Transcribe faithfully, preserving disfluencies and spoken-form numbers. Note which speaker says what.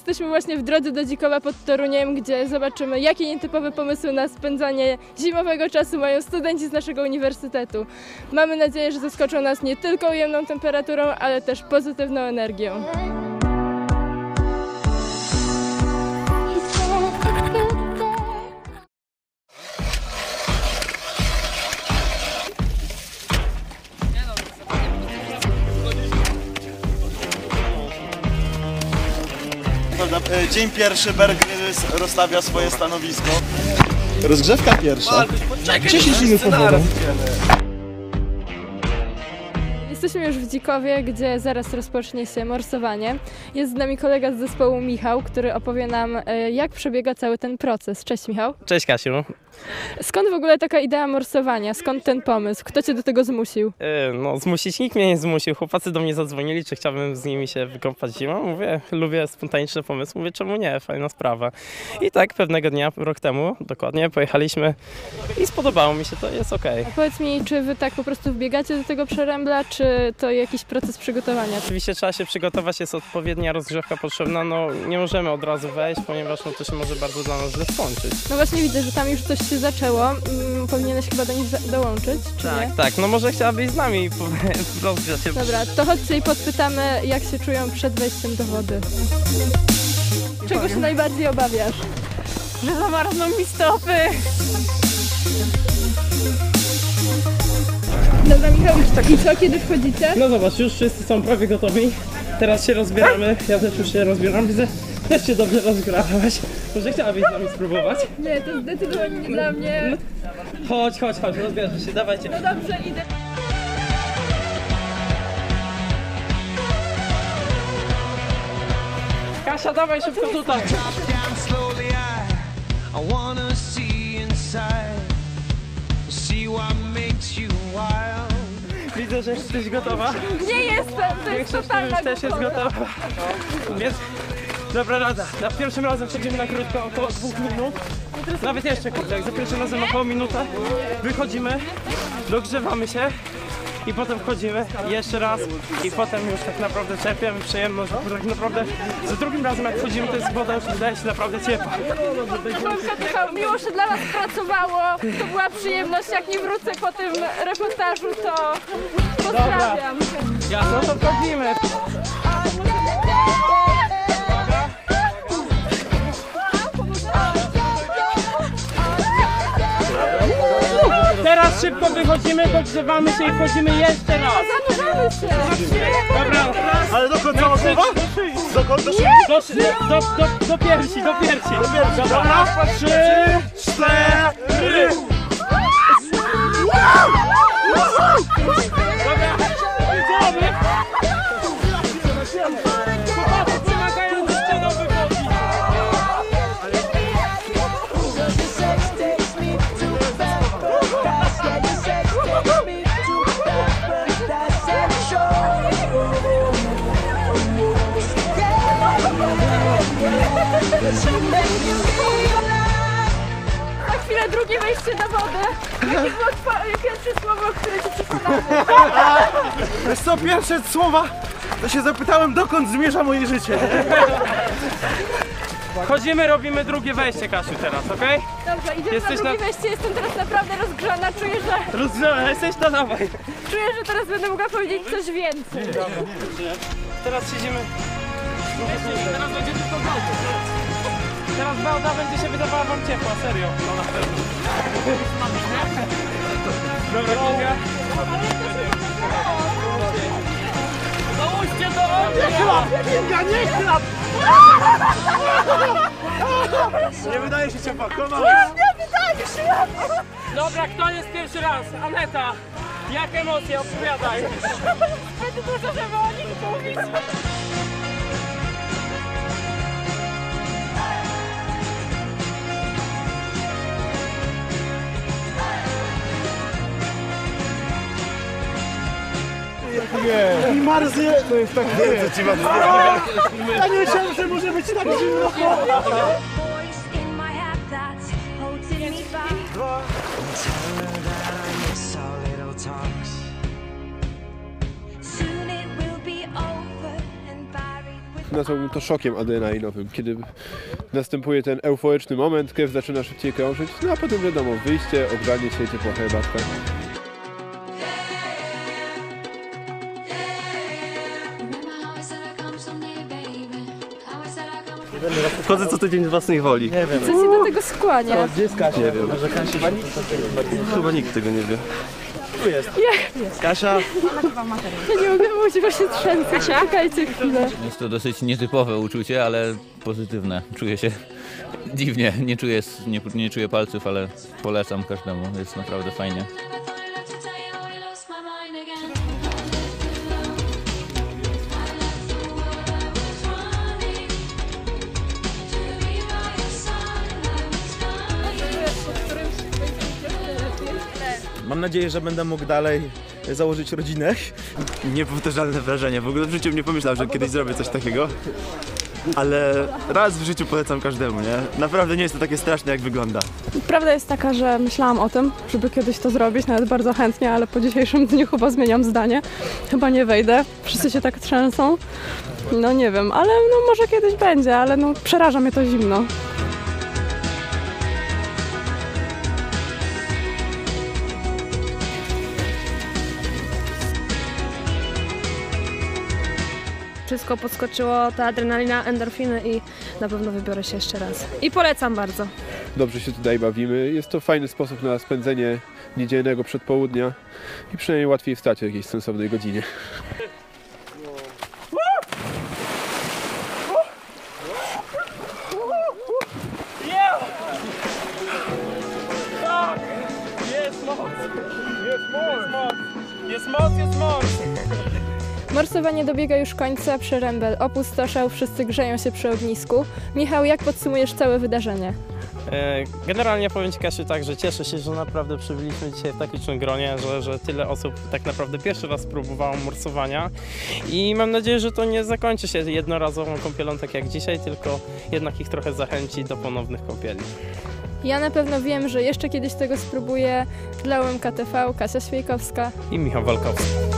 Speaker 1: Jesteśmy właśnie w drodze do Dzikowa pod Toruniem, gdzie zobaczymy, jakie nietypowe pomysły na spędzanie zimowego czasu mają studenci z naszego uniwersytetu. Mamy nadzieję, że zaskoczą nas nie tylko ujemną temperaturą, ale też pozytywną energią.
Speaker 2: Dzień pierwszy, Bergrys rozstawia swoje stanowisko. Rozgrzewka pierwsza. dziesięć minut po wodą.
Speaker 1: Jesteśmy już w Dzikowie, gdzie zaraz rozpocznie się morsowanie. Jest z nami kolega z zespołu Michał, który opowie nam, jak przebiega cały ten proces. Cześć Michał.
Speaker 3: Cześć Kasiu.
Speaker 1: Skąd w ogóle taka idea morsowania? Skąd ten pomysł? Kto cię do tego zmusił?
Speaker 3: Yy, no zmusić nikt mnie nie zmusił. Chłopacy do mnie zadzwonili, czy chciałbym z nimi się wykąpać zimą. Mówię, lubię spontaniczny pomysł. Mówię, czemu nie? Fajna sprawa. I tak pewnego dnia, rok temu, dokładnie, pojechaliśmy i spodobało mi się to, jest okej.
Speaker 1: A powiedz mi, czy wy tak po prostu wbiegacie do tego przerębla, czy to jakiś proces przygotowania?
Speaker 3: Oczywiście trzeba się przygotować, jest odpowiednia rozgrzewka potrzebna. No nie możemy od razu wejść, ponieważ no, to się może bardzo dla nas źle skończyć.
Speaker 1: No właśnie widzę, że tam już coś się zaczęło. Hmm, powinieneś chyba do nich dołączyć, czy
Speaker 3: Tak,
Speaker 1: nie?
Speaker 3: tak. No może chciałabyś z nami rozgrzać się.
Speaker 1: Dobra, to chodźcie i podpytamy, jak się czują przed wejściem do wody. Czego się najbardziej obawiasz?
Speaker 4: Że zamarzną mi stopy.
Speaker 1: Dobra Michał, i co, kiedy wchodzicie?
Speaker 3: No zobacz, już wszyscy są prawie gotowi. Teraz się rozbieramy. Ja też już się rozbieram. Widzę, też się dobrze rozgrałaś. Może chciałabyś z nami spróbować?
Speaker 1: Nie, to zdecydowanie nie dla mnie.
Speaker 3: Chodź, chodź, chodź, rozbierzmy się, dawajcie.
Speaker 1: No dobrze, idę.
Speaker 3: Kasia, dawaj szybko tutaj. Widzę, że jesteś gotowa.
Speaker 1: Nie jestem, to jest totalna
Speaker 3: już też jest gotowa. Więc dobra rada. Za pierwszym razem wchodzimy na krótko, około dwóch minut. Nawet jeszcze krótko, jak za pierwszym razem około minutę. Wychodzimy, dogrzewamy się i potem wchodzimy jeszcze raz i potem już tak naprawdę czerpiemy przyjemność, bo tak naprawdę za drugim razem jak wchodzimy, to jest woda już wydaje się naprawdę ciepła.
Speaker 1: Michał, miło się dla nas pracowało, to była przyjemność, jak nie wrócę po tym reportażu, to pozdrawiam.
Speaker 3: Jasno, to wchodzimy. Teraz szybko wychodzimy, dogrzewamy się i wchodzimy jeszcze raz.
Speaker 1: Zanurzamy się.
Speaker 3: Dobra.
Speaker 2: Ale dokąd cała głowa? Dokąd? Do,
Speaker 3: Do, do, do, do piersi, do piersi.
Speaker 2: do pierwsza. Dobra, trzy, cztery.
Speaker 3: Dobra, idziemy. Chłopacy pomagają z ścianą wychodzić.
Speaker 1: Na chwilę drugie wejście do wody. Jakie było twoje pierwsze słowo, które ci przekonało?
Speaker 2: Wiesz co, pierwsze słowa, to się zapytałem, dokąd zmierza moje życie.
Speaker 3: Wchodzimy, robimy drugie wejście, Kasiu, teraz, okej? Okay?
Speaker 1: Dobrze, idziemy
Speaker 3: Jesteś
Speaker 1: na drugie
Speaker 3: na-
Speaker 1: wejście. Jestem teraz naprawdę rozgrzana. Czuję, że,
Speaker 3: Rozgrzana, jesteś na dawaj.
Speaker 1: czuję, że teraz będę mogła powiedzieć coś więcej.
Speaker 3: Teraz siedzimy. Teraz będzie tylko woda. Teraz woda będzie się wydawała wam ciepła, serio. No na pewno. Dobra, Kinga. Załóżcie to ognia!
Speaker 2: Kinga, nie chlap! Nie wydaje się ciepła, koma.
Speaker 1: Nie wydaje się!
Speaker 3: Dobra, kto jest pierwszy raz? Aneta, jak emocje? Opowiadaj.
Speaker 1: Zbyt dużo, żeby o nich mówić.
Speaker 2: Nie. I marznie. To jest tak wiedzę ci was. Ja nie wiedziałem, że może być tak zimno.
Speaker 5: nazwałbym to szokiem adrenalinowym, kiedy następuje ten euforyczny moment, krew zaczyna szybciej krążyć, no a potem wiadomo, wyjście, ogrzanie się, ciepła herbatka.
Speaker 2: Wchodzę co tydzień z własnej woli. Nie wiem.
Speaker 1: Co cię do tego skłania?
Speaker 2: Nie wiem. Chyba nikt tego nie wie. Tu jest. Kasia.
Speaker 1: Ja nie mogę mówić, bo się trzęsę. Czekajcie chwilę.
Speaker 6: Jest to dosyć nietypowe uczucie, ale pozytywne. Czuję się dziwnie, nie czuję, nie, nie czuję palców, ale polecam każdemu, jest naprawdę fajnie.
Speaker 2: Mam nadzieję, że będę mógł dalej założyć rodzinę. Niepowtarzalne wrażenie. W ogóle w życiu nie pomyślałem, że kiedyś zrobię coś takiego. Ale raz w życiu polecam każdemu, nie? Naprawdę nie jest to takie straszne, jak wygląda.
Speaker 4: Prawda jest taka, że myślałam o tym, żeby kiedyś to zrobić, nawet bardzo chętnie, ale po dzisiejszym dniu chyba zmieniam zdanie. Chyba nie wejdę, wszyscy się tak trzęsą. No nie wiem, ale no może kiedyś będzie, ale no przeraża mnie to zimno.
Speaker 7: Wszystko podskoczyło, ta adrenalina, endorfiny i na pewno wybiorę się jeszcze raz. I polecam bardzo.
Speaker 5: Dobrze się tutaj bawimy, jest to fajny sposób na spędzenie niedzielnego przedpołudnia i przynajmniej łatwiej wstać o jakiejś sensownej godzinie.
Speaker 3: Jest moc! Jest moc! Jest moc, jest moc!
Speaker 1: Morsowanie dobiega już końca, przerębel opustoszał, wszyscy grzeją się przy ognisku. Michał, jak podsumujesz całe wydarzenie?
Speaker 3: E, Generalnie powiem Ci, Kasiu, tak, że cieszę się, że naprawdę przybyliśmy dzisiaj w takim licznym gronie, że, że tyle osób tak naprawdę pierwszy raz próbowało morsowania i mam nadzieję, że to nie zakończy się jednorazową kąpielą tak jak dzisiaj, tylko jednak ich trochę zachęci do ponownych kąpieli.
Speaker 1: Ja na pewno wiem, że jeszcze kiedyś tego spróbuję. Dla U M K T V, Kasia Świejkowska.
Speaker 3: I Michał Walkowski.